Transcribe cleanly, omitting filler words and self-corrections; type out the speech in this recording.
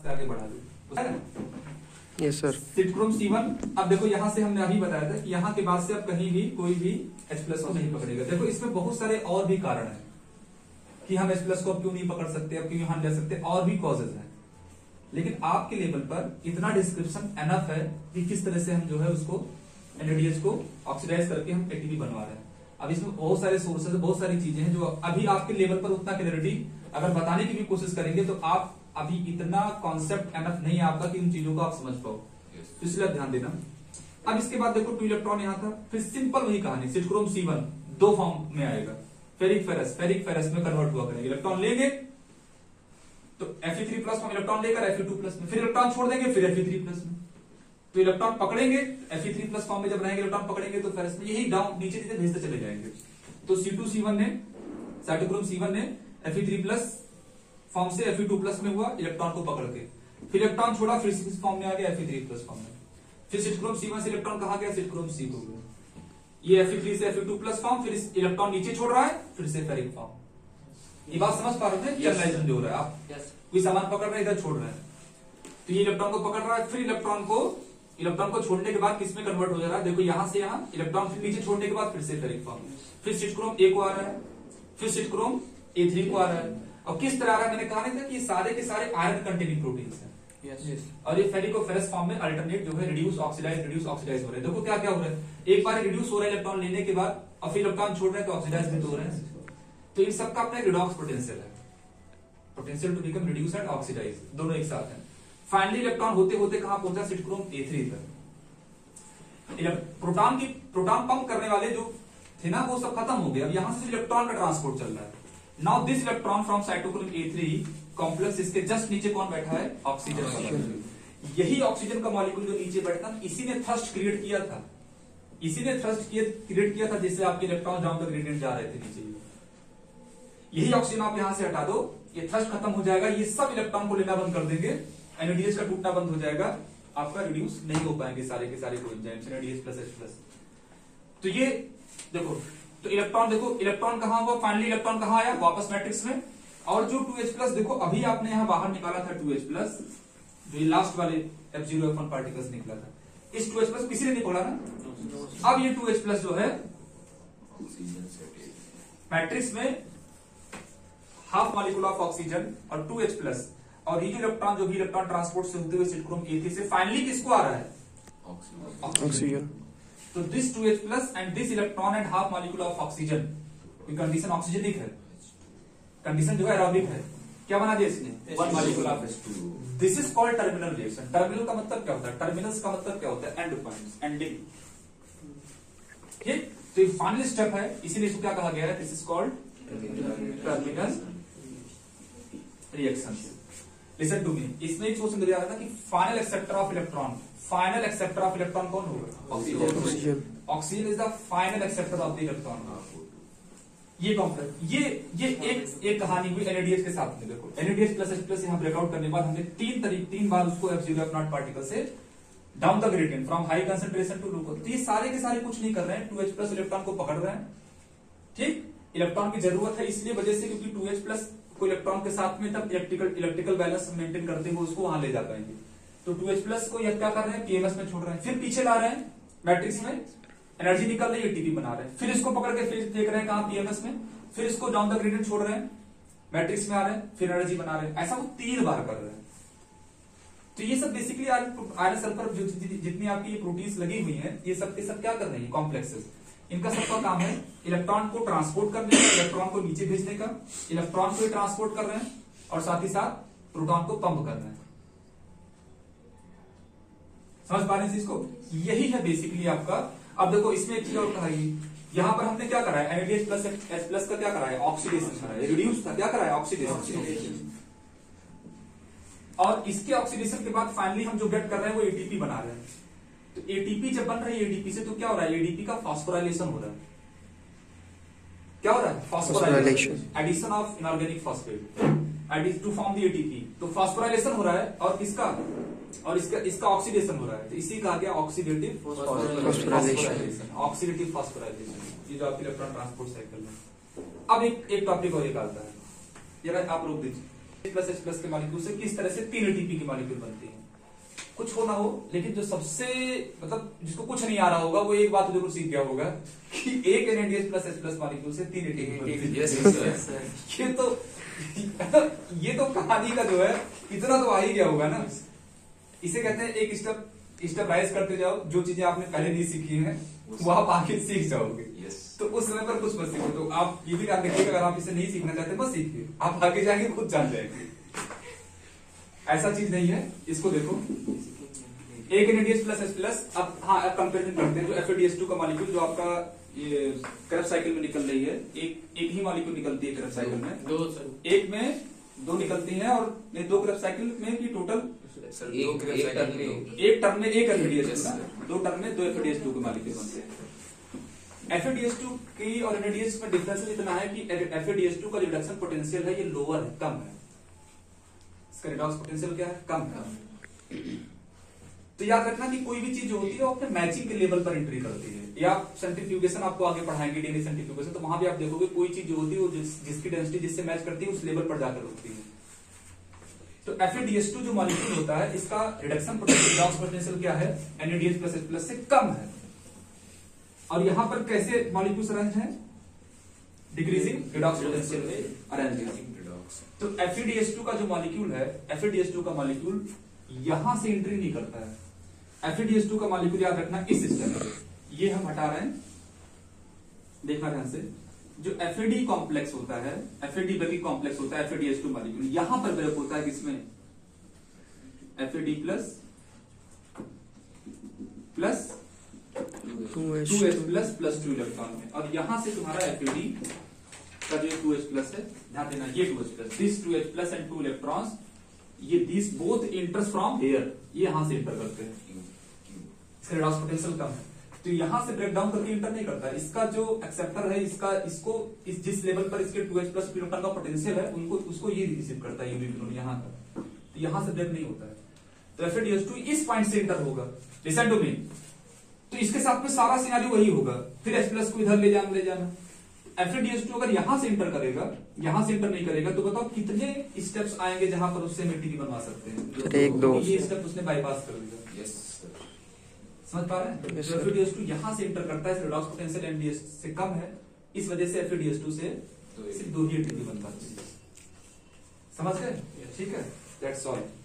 आगे बढ़ा दो। Yes sir. सिटक्रोम C1, अब देखो यहाँ से हमने अभी बताया था कि यहाँ के बाद से अब कहीं भी कोई भी H+ को नहीं पकड़ेगा। देखो इसमें बहुत सारे और भी कारण है कि हम H+ को अब क्यों नहीं पकड़ सकते, अब क्यों यहाँ ले सकते, और भी कॉजेज हैं। लेकिन आपके लेवल पर इतना डिस्क्रिप्शन एनफ है कि किस तरह से हम जो है उसको NADH को ऑक्सीडाइज करके हम ATP बनवा रहे हैं। अब इसमें बहुत सारे सोर्सेज, बहुत सारी चीजें हैं जो अभी आपके लेवल पर उतना क्लैरिटी अगर बताने की भी कोशिश करेंगे तो आप अभी इतना कॉन्सेप्ट एनफ नहीं है आपका कि उन चीजों को आप समझ पाओ, तो इसलिए ध्यान देना। अब इसके बाद देखो 2 इलेक्ट्रॉन यहाँ था, फिर सिंपल वही कहानी, सिटक्रोम C1 दो फॉर्म में आएगा, फेरिक फेरस में कन्वर्ट हुआ करेंगे। इलेक्ट्रॉन लेंगे तो Fe3+ में इलेक्ट्रॉन लेकर Fe2+ में, फिर इलेक्ट्रॉन छोड़ देंगे फिर Fe3+ में, तो इलेक्ट्रॉन पकड़ेंगे Fe3+ फॉर्म में जब रहेंगे इलेक्ट्रॉन पकड़ेंगे तो फेरस में यही डाउन नीचे नीचे भेजते चले जाएंगे। तो C2C1 ने साइटोक्रोम C1 ने Fe3+ फॉर्म से Fe2+ में हुआ इलेक्ट्रॉन को पकड़ के, फिर इलेक्ट्रॉन छोड़ा फिर इस फॉर्म में आ गया Fe3+ फॉर्म में, फिर सिटक्रोम C1 से इलेक्ट्रॉन कहा गया सिटक्रोम C को गया, ये Fe3 से Fe2+ फॉर्म, फिर इस इलेक्ट्रॉन नीचे छोड़ रहा है फिर से फेरिक फॉर्म। ये बात समझ पा रहे हैं जनरलाइजेशन जो हो रहा है, आप कोई सामान पकड़ रहे हैं इधर छोड़ रहे हैं, तो ये इलेक्ट्रॉन को पकड़ रहा है, फिर इलेक्ट्रॉन को छोड़ने के बाद किस में कन्वर्ट हो जा रहा है, देखो यहां से यहां इलेक्ट्रॉन फिर नीचे छोड़ने के बाद फिर से फेरिक फॉर्म, फिर सिटक्रोम A को आ रहा है, फिर सिटक्रोम A3 को आ रहा है। और किस तरह आ रहा है मैंने कहा नहीं था कि ये सारे के सारे आयरन कंटेनिंग प्रोटीन्स हैं। और ये फेरिकोफेरस फॉर्म में अल्टरनेट जो है रिड्यूस ऑक्सीडाइज हो रहे हैं। देखो क्या क्या हो रहा है, एक बार रिड्यूस हो रहा है इलेक्ट्रॉन लेने के बाद और फिर इलेक्ट्रॉन छोड़ रहे हैं तो ऑक्सीडाइज भी हो रहे हैं। तो इन सबका अपना रिडॉक्स पोटेंशियल है, potential to become reduce and oxidise दोनों एक साथ है। फाइनली इलेक्ट्रॉन होते होते कहां पहुंचा, सिटक्रोम A3 तक। प्रोटॉन पंप करने वाले जो थे ना वो सब खत्म हो गए, अब यहां से इलेक्ट्रॉन का ट्रांसपोर्ट चल रहा है। Now this electron from cytochrome A3 complex, इसके जस्ट नीचे कौन बैठा है, ऑक्सीजन का मॉलिक्यूल। यही ऑक्सीजन का मॉलिक्यूल जो नीचे बैठा था इसी ने थ्रस्ट क्रिएट किया था, जिससे आपके इलेक्ट्रॉन डाउन द ग्रेडियंट जा रहे थे नीचे। यही ऑक्सीजन आप यहां से हटा दो, ये थ्रस्ट खत्म हो जाएगा, ये सब इलेक्ट्रॉन को लेना बंद कर देंगे, NADH का टूटना बंद हो जाएगा, आपका रिड्यूस नहीं हो पाएंगे सारे के सारे कोएंजाइम्स NADH+H+। तो ये देखो, तो इलेक्ट्रॉन देखो, इलेक्ट्रॉन कहां हुआ, फाइनली इलेक्ट्रॉन कहां आया, वापस मैट्रिक्स में। और जो 2H+ देखो अभी आपने यहां बाहर निकाला था 2H+, जो ये लास्ट वाले F0F1 पार्टिकल्स निकला था, इस 2H+ किसी ने नहीं पढ़ा ना। अब ये 2H+ जो है मैट्रिक्स में हाफ मॉलिक्यूल ऑफ ऑक्सीजन और 2H+, और ये इलेक्ट्रॉन जो भी इलेक्ट्रॉन ट्रांसपोर्ट से होते हुए सिटक्रोम A3 से फाइनली किसको आ रहा है, ऑक्सीजन। तो this 2H+ and this electron and half molecule of oxygen, condition oxygenic है, कंडीशन जो है एरोबिक है, क्या बना दिया इसने, 1 molecule of H2। This is called terminal reaction. Terminal का मतलब क्या होता है, टर्मिनल्स का मतलब क्या होता है, एंड पॉइंट्स, एंडिंग। ठीक, तो ये फाइनल स्टेप है, इसीलिए इसको क्या कहा गया है, this is called terminal reaction. Listen to me, इसमें एक क्वेश्चन दिया था कि फाइनल एक्सेप्टर ऑफ इलेक्ट्रॉन कौन होगा, oxygen. Oxygen is the final acceptor of the electron. ये कॉम्प्लेक्स, ये एक कहानी हुई NADH के साथ में। देखो NADH+H+ यहां ब्रेकआउट करने के बाद हमने तीन बार उसको F0F0 पार्टिकल से down the gradient from high concentration to low. तो ये सारे के सारे कुछ नहीं कर रहे हैं, 2H+ इलेक्ट्रॉन को पकड़ रहे हैं। ठीक, इलेक्ट्रॉन की जरूरत है इसलिए वजह से क्योंकि 2H+ को इलेक्ट्रॉन के साथ में तब इलेक्ट्रिकल बैलेंस मेंटेन करते हुए उसको वहां ले जा पाएंगे। तो 2H+ को यह क्या कर रहे हैं, PMS में छोड़ रहे हैं, फिर पीछे ला रहे हैं मैट्रिक्स में, एनर्जी निकल रही है, ATP बना रहे हैं, फिर इसको पकड़ के फिर फेंक रहे हैं कहां, PMS में, फिर इसको डाउन द ग्रेडियंट छोड़ रहे हैं, मैट्रिक्स में आ रहे हैं, फिर एनर्जी बना रहे हैं। ऐसा वो 3 बार कर रहे हैं। तो ये सब बेसिकली आयरन सल्फर जितनी आपकी प्रोटीन्स लगी हुई हैं, ये सब क्या कर रही है, कॉम्प्लेक्सेस, इनका सबका काम है इलेक्ट्रॉन को ट्रांसपोर्ट करने का, इलेक्ट्रॉन को नीचे भेजने का, इलेक्ट्रॉन को ट्रांसपोर्ट कर रहे हैं और साथ ही साथ प्रोटॉन को पंप कर रहे हैं। समझ पा रहे हैं इसको, यही है बेसिकली आपका। अब देखो इसमें एक चीज और कहा, यहां पर हमने क्या करा है, NADH+H+ का क्या करा है, ऑक्सीडेशन करा है, रिड्यूस था, क्या करा है, ऑक्सीडेशन। और इसके ऑक्सीडेशन के बाद फाइनली हम जो गेट कर रहे हैं वो ATP बना रहे हैं। तो ATP जब बन रही है ADP से, तो क्या हो रहा है, ADP का फॉस्फोराइलेशन हो रहा है। क्या हो रहा है, phosphorylation, addition of inorganic phosphate to form the ATP। तो फॉस्फोराइलेशन हो रहा है और इसका ऑक्सीडेशन हो रहा है, तो इसी कहा गया ऑक्सीडेटिव फॉस्फोराइलेशन, ऑक्सीडेटिव फॉस्फोराइलेशन। ये जो आपके इलेक्ट्रॉन ट्रांसपोर्ट साइकिल में। अब एक टॉपिक और निकालता है, जरा आप रोक दीजिए। प्लस H प्लस के मॉलिक्यूल से किस तरह से 3 ATP की मॉलिक्यूल बनती है। कुछ हो ना हो, लेकिन जो सबसे मतलब जिसको कुछ नहीं आ रहा होगा वो एक बात जरूर सीख गया होगा कि एक NADH plus H plus molecule से 3 ATP बनती है। ये तो कहानी का जो है इतना तो आ ही गया होगा ना। इसे कहते हैं एक स्टेप राइज करते जाओ, जो चीजें आपने पहले नहीं सीखी हैं वो आप आगे सीख जाओगे। तो उस समय पर कुछ मत सीखो। तो आप ये भी ध्यान रखिएगा, अगर आप इसे नहीं सीखना चाहते मत सीखिए, आप आगे जाएंगे खुद जान जाएंगे। ऐसा चीज नहीं है। इसको देखो, एक NADH प्लस H प्लस। अब हाँ, अब कंपेरिजन करते हैं। जो FADH2 का मॉलिक्यूल जो आपका ये करब साइकिल में निकल रही है, एक ही मॉलिक्यूल निकलती है करब साइकिल में, एक में 2 निकलती हैं, और 2 करब साइकिल में की टोटल एक टर्म में एक FADH2, 2 टर्म में 2 FADH2 के मॉलिक्यूल बनते हैं। FADH2 की और NADH में डिफरेंस इतना है कि FADH2 का रिडक्शन पोटेंशियल है ये लोअर है, कम है। इसका रिडॉक्स पोटेंशियल क्या है? कम है। तो याद रखना कि कोई भी चीज होती है वो अपने मैचिंग के लेवल पर एंट्री करती है। या सेंट्रीफ्यूगेशन आपको आगे पढ़ाएंगे, डीएनए सेंट्रीफ्यूगेशन, तो वहां भी आप देखोगे कोई चीज जो होती है वो जिसकी डेंसिटी जिससे मैच करती है उस लेवल पर जाकर रुकती है। तो FADH2 जो मॉलिक्यूल होता है इसका रिडक्शन पोटेंशियल, रिडॉक्स पोटेंशियल क्या है? NADH प्लस H प्लस से कम है। और यहां पर कैसे मॉलिक्यूल्स अरेंज है? डिक्रीजिंग रिडॉक्स पोटेंशियल में अरेंज है। तो FADH2 का जो मॉलिक्यूल है, FADH2 का मॉलिक्यूल यहां से एंट्री नहीं करता है। FADH2 का मॉलिक्यूल याद रखना इस सिस्टम में, ये हम हटा रहे हैं, देखना ध्यान से। जो FAD कॉम्प्लेक्स होता है, FAD ब्रेकिंग कॉम्प्लेक्स होता है FADH2 मॉलिक्यूल, यहां पर ब्रेक होता है किसमें? FAD plus 2H plus 2 electron में, और यहां से तुम्हारा FAD का जो 2H प्लस है, ध्यान देना ये 2H plus, this 2H plus and 2 electrons, ये this both enters from here, ये यहां से इंटर करते हैं। इसका रिडॉक्स पोटेंशियल कम है, तो यहां से ब्रेक डाउन करके इंटर नहीं करता। इसका जो एक्सेप्टर है, इसको जिस लेवल पर इसके 2H प्लस इलेक्ट्रॉन का पोटेंशियल है उसको ये रिसीव करता है, यूनिट्रॉन यहां तक, तो यहां से ब्रेक नहीं होता है। तो FADH2 इस पॉइंट से इंटर होगा, लिसन टू मी। तो इसके साथ में सारा सिनेरियो वही होगा, फिर H प्लस को इधर ले जाना। FADH2 अगर यहां से इंटर करेगा, यहां से इंटर नहीं करेगा, तो बताओ कितने स्टेप्स आएंगे जहां पर उससे एटीपी बनवा सकते हैं? 1-2। ये स्टेप उसने बाईपास कर दिया। समझ पा रहे हैं? FADH2 यहां से इंटर करता है, रिडॉक्स पोटेंशियल NADH से कम है, इस वजह से FADH2 से सिर्फ 2 ही एटीपी बन पाती है। समझ गए? ठीक है, दैट्स ऑल।